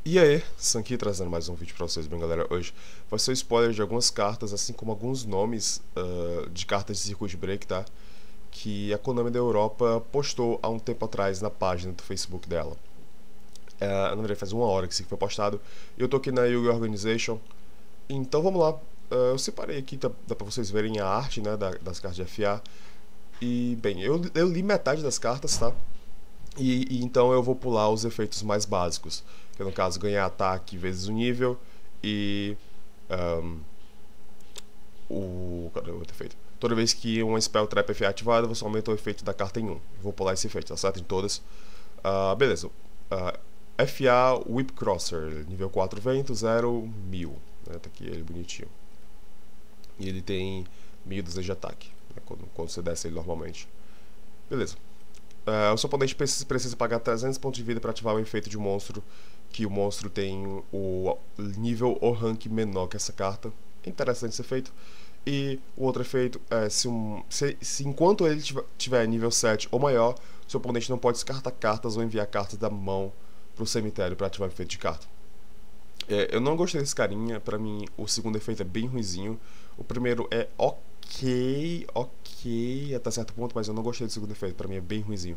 E aí, Sam aqui trazendo mais um vídeo pra vocês, bem galera. Hoje vai ser o spoiler de algumas cartas, assim como alguns nomes de cartas de Circuit Break, tá? Que a Konami da Europa postou há um tempo atrás na página do Facebook dela. Na verdade faz uma hora que isso foi postado. E eu tô aqui na Yu-Gi-Oh! Organization. Então vamos lá. Eu separei aqui, dá pra vocês verem a arte, né, das cartas de FA. E bem, eu li metade das cartas, tá? E então eu vou pular os efeitos mais básicos, que no caso ganhar ataque vezes o nível e cadê o outro efeito? Toda vez que uma Spell Trap é ativada, você aumenta o efeito da carta em 1. Vou pular esse efeito, tá certo? Em todas. Beleza. FA Whip Crosser, nível 4 vento, 0, 1000. Tá aqui ele bonitinho. E ele tem 1200 de ataque, né, quando você desce ele normalmente. Beleza. O seu oponente precisa pagar 300 pontos de vida para ativar o efeito de um monstro, que o monstro tem o nível ou rank menor que essa carta. É interessante esse efeito. E o outro efeito é se enquanto ele tiver nível 7 ou maior, seu oponente não pode descartar cartas ou enviar cartas da mão para o cemitério para ativar o efeito de carta. Eu não gostei desse carinha, pra mim o segundo efeito é bem ruinzinho. O primeiro é ok até certo ponto, mas eu não gostei do segundo efeito, pra mim é bem ruinzinho.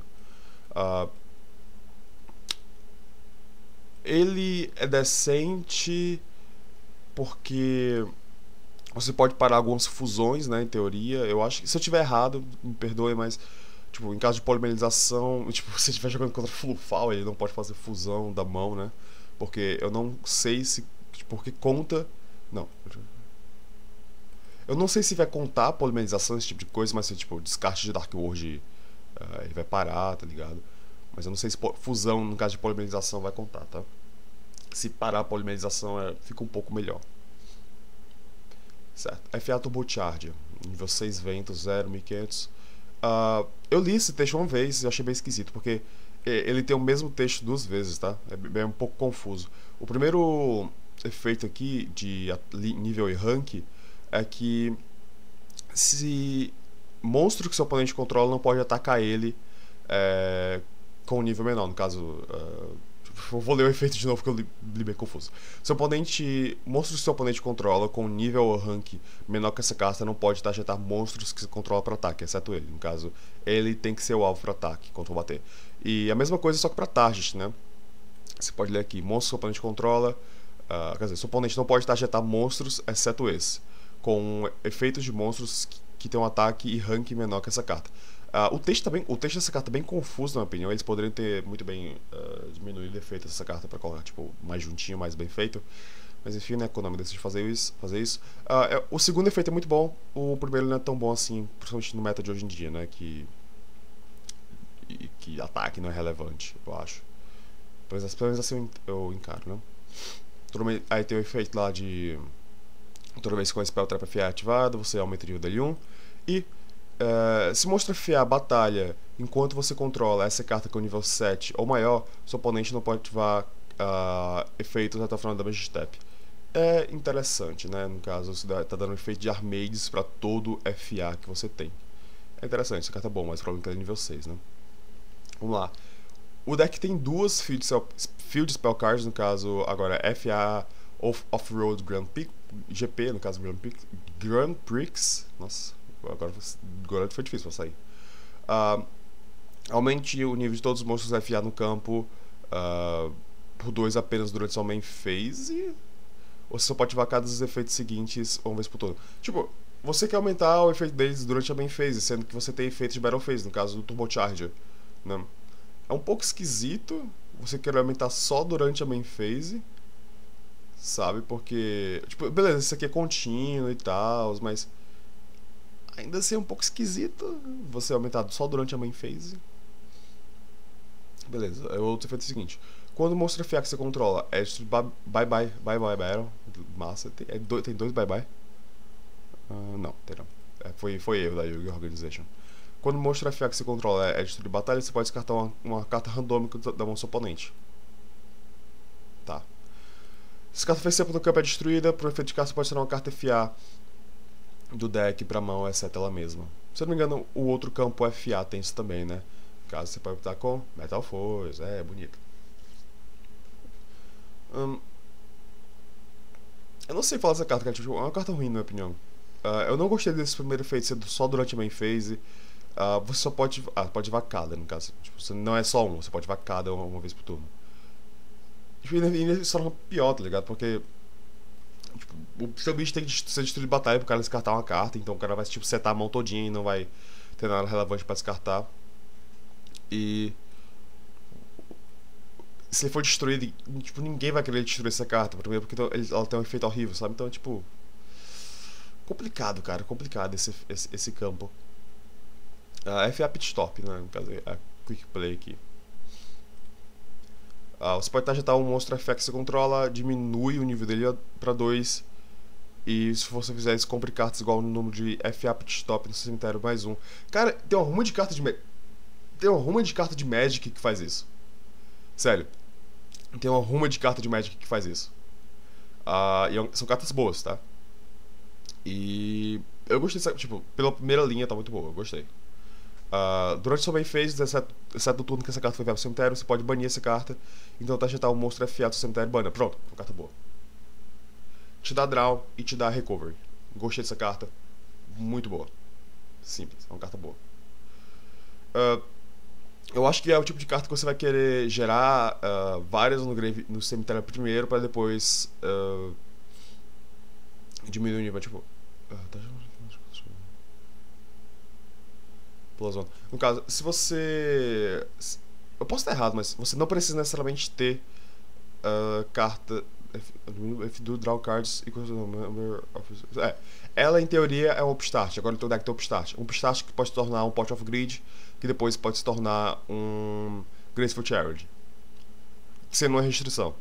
Ele é decente porque você pode parar algumas fusões, né, em teoria. Eu acho que, se eu tiver errado, me perdoe, mas tipo, em caso de polimerização, tipo, se você estiver jogando contra Flufal, ele não pode fazer fusão da mão, né? Porque eu não sei se... Porque conta... Não. Eu não sei se vai contar a polimerização, esse tipo de coisa, mas se, tipo, descarte de Dark World ele vai parar, tá ligado? Mas eu não sei se fusão, no caso de polimerização, vai contar, tá? Se parar a polimerização, fica um pouco melhor. Certo. FA Turbo Charge, nível 6 ventos, 0, 1500. Eu li esse texto uma vez e achei bem esquisito, porque ele tem o mesmo texto duas vezes, tá? É um pouco confuso. O primeiro efeito aqui de nível e rank é que se monstro que seu oponente controla não pode atacar ele com um nível menor, no caso... eu vou ler o efeito de novo porque eu li bem confuso. Monstros que seu oponente controla com nível ou rank menor que essa carta não pode targetar monstros que se controla para ataque, exceto ele. No caso, ele tem que ser o alvo para ataque quando for bater. E a mesma coisa só que para target, né? Você pode ler aqui: monstros que seu oponente controla. Quer dizer, seu oponente não pode targetar monstros, exceto esse, com efeitos de monstros que tem um ataque e rank menor que essa carta. O texto dessa carta é bem confuso, na minha opinião. Eles poderiam ter muito bem diminuído o efeito dessa carta para colocar tipo, mais juntinho, mais bem feito. Mas enfim, né, a Konami decide fazer isso. O segundo efeito é muito bom. O primeiro não é tão bom assim, principalmente no meta de hoje em dia, né? Que ataque não é relevante, eu acho. Pelo menos assim eu encaro, né? Aí tem o efeito lá de... Toda vez que uma Spell Trap FA é ativada, você aumenta o nível dele 1. E se mostra FA batalha enquanto você controla essa carta com nível 7 ou maior, seu oponente não pode ativar efeitos até o final da Damage Step. É interessante, né? No caso, você tá dando um efeito de Armades para todo FA que você tem. É interessante, essa carta é boa, mas o problema é que ela é nível 6, né? Vamos lá. O deck tem duas Field Spell Cards, no caso, agora FA Off-Road Grand Prix, GP, no caso Grand Prix, nossa, agora foi difícil pra sair. Aumente o nível de todos os monstros FA no campo por 2 apenas durante sua main phase, ou você só pode ativar cada dos efeitos seguintes uma vez por turno. Tipo, você quer aumentar o efeito deles durante a main phase, sendo que você tem efeitos de Battle Phase, no caso do Turbo Charger, né? É um pouco esquisito você querer aumentar só durante a main phase, sabe? Porque, tipo, beleza, isso aqui é contínuo e tal, mas ainda assim é um pouco esquisito você aumentar só durante a main phase. Beleza, o outro efeito é o seguinte: quando o monstro FA que você controla é destruído bye bye battle, massa, tem 2 bye bye? Não, tem não. Foi erro da Yu-Gi-Oh! Organization. Quando o monstro FA que você controla é destruído batalha, você pode descartar uma carta randômica da mão do seu oponente. Tá. Se a carta fez sempre no campo é destruída, por efeito de carta você pode tirar uma carta FA do deck pra mão, exceto ela mesma. Se eu não me engano, o outro campo FA tem isso também, né? No caso, você pode optar com Metal Force, é bonito. Hum, eu não sei falar dessa carta, cara. Tipo, é uma carta ruim, na minha opinião. Eu não gostei desse primeiro efeito ser só durante a main phase. Você só pode. Pode vacada, no caso. Tipo, você não é só um, você pode vacada uma vez por turno. Tipo, ainda isso torna pior, tá ligado? Porque tipo, o seu bicho tem que ser destruído de batalha pro cara descartar uma carta, então o cara vai tipo, setar a mão todinha e não vai ter nada relevante pra descartar. E se ele for destruído, tipo, ninguém vai querer destruir essa carta, primeiro porque ela tem um efeito horrível, sabe? Então, tipo, complicado, cara, complicado esse campo. FA Pit Stop, né? No caso, a Quick Play aqui. Você pode targetar um monstro FA que você controla, diminui o nível dele pra 2. E se você fizer isso, compre cartas igual no número de FA Pit Stop no cemitério mais um. Cara, tem uma ruma de carta de tem uma ruma de carta de Magic que faz isso. Sério. Tem uma ruma de carta de Magic que faz isso. São cartas boas, tá? E eu gostei, tipo, pela primeira linha tá muito boa, eu gostei. Durante sua main phase, exceto do turno que essa carta foi enviada pro cemitério, você pode banir essa carta. Então targetar um monstro FA do cemitério e bana. Pronto, uma carta boa. Te dá draw e te dá recovery. Gostei dessa carta. Muito boa. Simples, é uma carta boa. Eu acho que é o tipo de carta que você vai querer gerar várias no cemitério primeiro, para depois diminuir o nível. Tipo. No caso, se você. Eu posso estar errado, mas você não precisa necessariamente ter carta. If do draw cards equals the number of. Ela em teoria é um upstart. Agora o teu deck tem upstart. Um upstart que pode se tornar um Pot of Greed, que depois pode se tornar um Graceful Charity. Sem nenhuma restrição.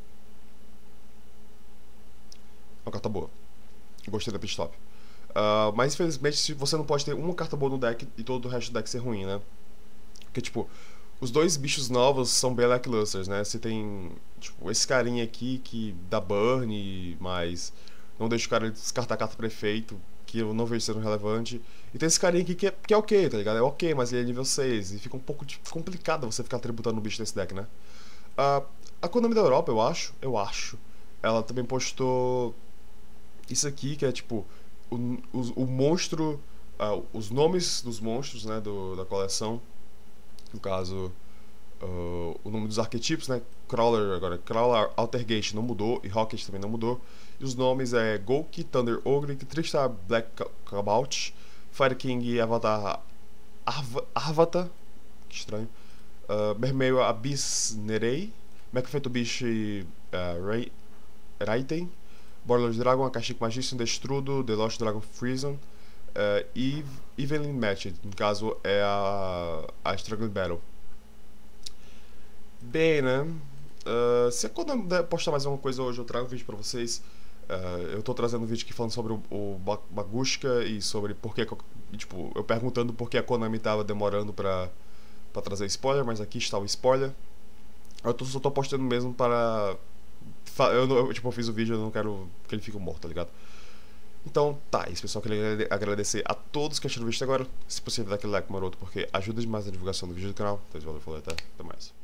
É uma carta boa. Gostei da Pitstop. Mas infelizmente você não pode ter uma carta boa no deck e todo o resto do deck ser ruim, né? Porque tipo, os dois bichos novos são bem lacklusters, né? Você tem, tipo, esse carinha aqui que dá burn, mas não deixa o cara descartar a carta prefeito, que eu não vejo sendo relevante. E tem esse carinha aqui que é ok, tá ligado? É ok, mas ele é nível 6. E fica um pouco complicado você ficar tributando o bicho desse deck, né? A Konami da Europa, eu acho, ela também postou isso aqui, que é tipo, o monstro, os nomes dos monstros, né, da coleção. No caso, o nome dos arquetipos, né? Crawler agora, Crawler Altergate não mudou e Rocket também não mudou. E os nomes é Golki, Thunder Ogre, Tristar Black Cabalt, Fire King Avatar Arvata, que estranho, Mermail Abyss Nerei, Mecafeito Beast Raiten, Borderlord Dragon, Akashic Magician Destrudo, The Lost Dragon Freezon, e Evenly Matched, no caso é a Struggle Battle. Bem, né? Se quando eu postar mais alguma coisa hoje, eu trago um vídeo pra vocês. Eu tô trazendo um vídeo aqui falando sobre o Bagushka e sobre por que, tipo, eu perguntando por que a Konami tava demorando pra trazer spoiler, mas aqui está o spoiler. Só tô postando mesmo para. Eu fiz o vídeo, eu não quero que ele fique morto, tá ligado? Então, tá, isso pessoal, queria agradecer a todos que assistiram o vídeo até agora. Se possível, dá aquele like maroto, porque ajuda demais na divulgação do vídeo do canal. Então, valeu, falou, até mais.